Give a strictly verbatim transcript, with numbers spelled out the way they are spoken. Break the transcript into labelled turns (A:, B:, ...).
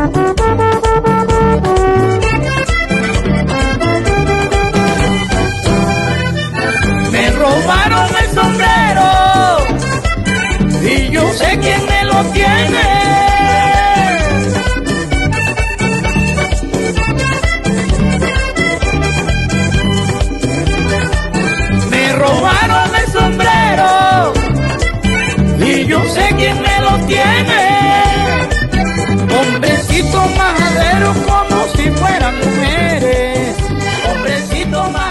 A: Me robaron el sombrero y yo sé quién me lo tiene. Me robaron el sombrero y yo sé quién me lo tiene. Hombrecitos majaderos como si fueran mujeres. Hombrecitos majaderos.